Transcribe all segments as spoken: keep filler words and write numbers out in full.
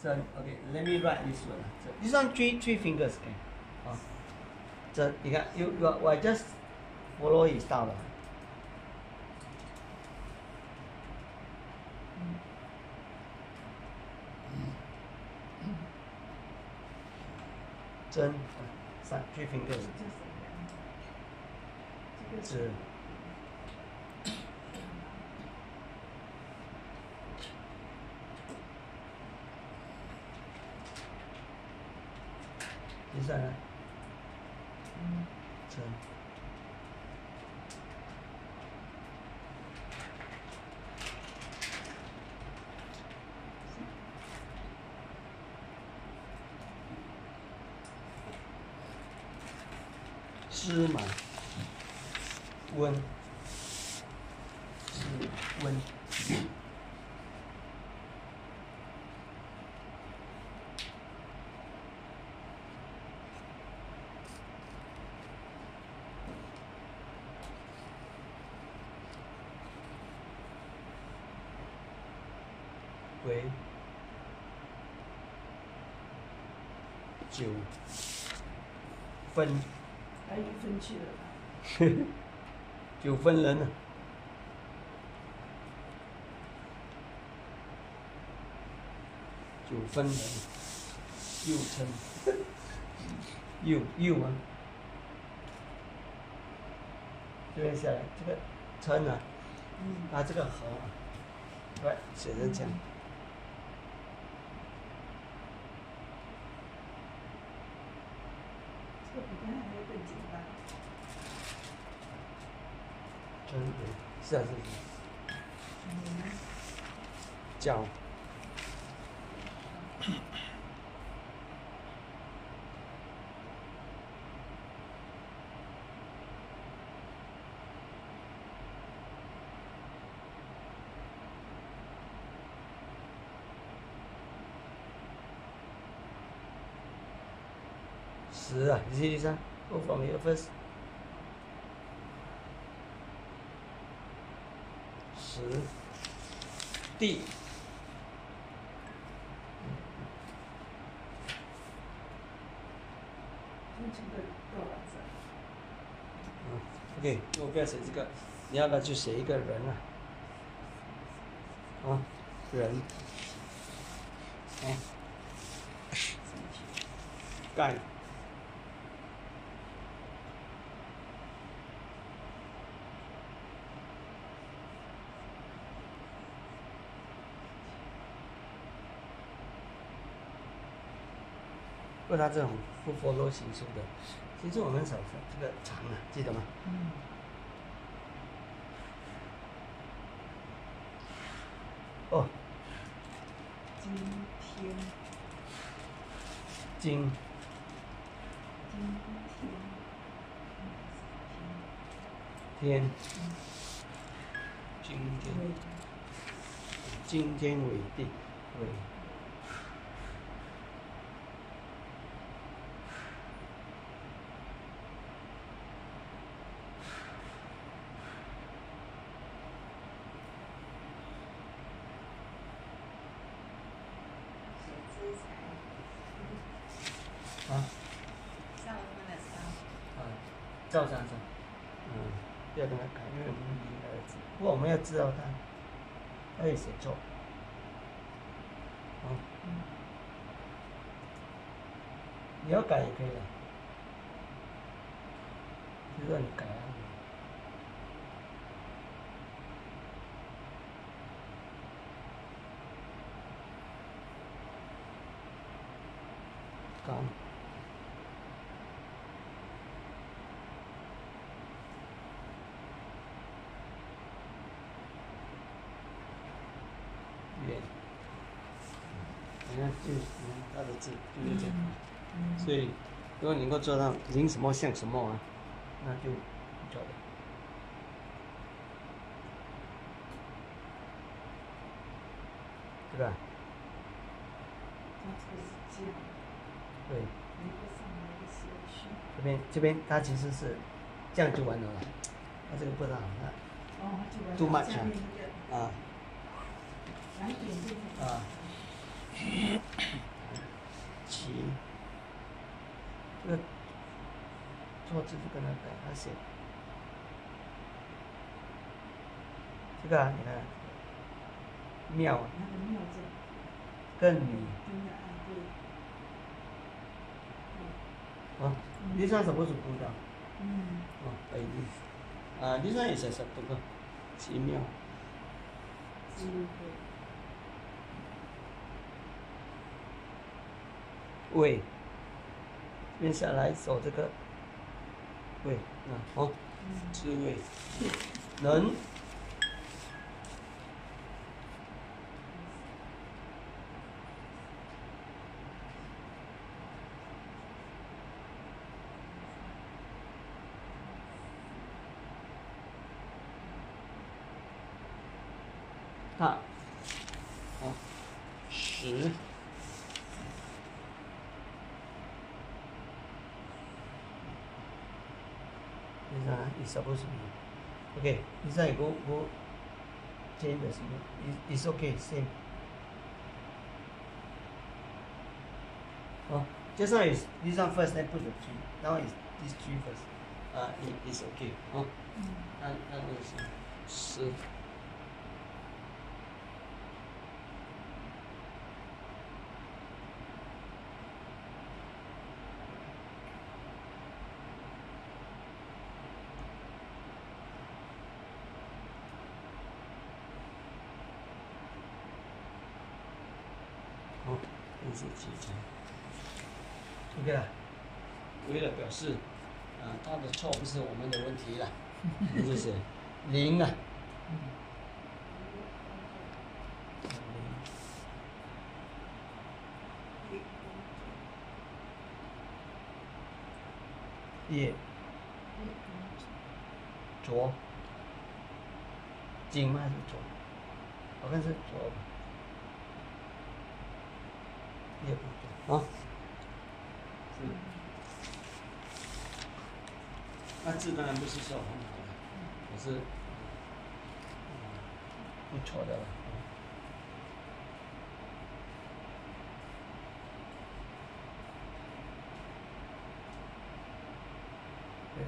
真 OK let me write this one 真 This one three three fingers can. 好，真你看 you you are- 我 just follow his style 了。真三 three fingers 指第三呢？真湿满温湿温为九分。 还有一分去了。 九分人呢、九分人，又称又又啊，这边下来这个称啊， 嗯。 啊这个和啊，对，写成这样。 这个比刚才还要更简单。 真对，是啊是是。 嗯。 脚。十啊，你see this one? Go from here first. 十地。嗯 ，OK， 我不要写这个，你要不要就写一个人啊？啊，人，啊，盖。不然它这种不 follow 形数的，其实我们手这个长啊，记得吗？ 嗯。 哦。 今天。 今。 今天。 天。 今天。今天为地为。啊？ 上我们的上。 啊，赵先生，嗯，不要跟他改，因为我们应该字，不过我们要知道他，他会写错，啊， 嗯。 你要改也可以的，就让你改啊。刚。远，你看就你看他的字就是这样， 嗯。 所以如果你能够做到临什么像什么啊，那就不错了，对吧？ 它这个是这样。 对。 一个上来一个下去。 这边这边它其实是这样就完了，它这个不大好，它。 哦，就完了。 too much 下面那个。 啊。 来一点进去。 啊。 这个错字就跟他改，他写这个啊，你看妙啊， 那个妙字， 更你真的啊，对， 啊，this one supposed to go down. 嗯， 哦，like this. 啊，this one is acceptable. 奇妙。 智慧， 位，接下来走这个位，啊，好，智慧，能，大，好，十。This one is supposed to be okay. This one you go go change the symbol. It's, it's okay, same. Oh, just now is this one first, then put the three. Now is this three first. Uh, it, it's okay. Oh, 按按那个是十。好，这是几层 ？OK 了。为了表示，啊，他的错不是我们的问题了，这是零啊。叶，左，紧吗还是左？好像是左吧。叶不左啊。是。那字当然不是说很好了，可是不错的了。对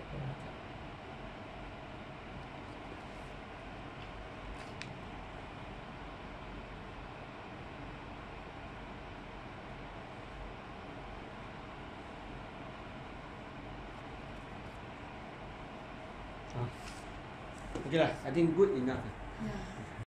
对。Okay lah, I think good enough.